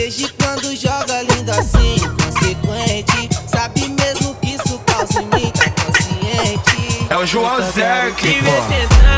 Desde quando joga lindo assim, inconsequente. Sabe mesmo que isso causa em mim, tá consciente. É o João Zerk, pô.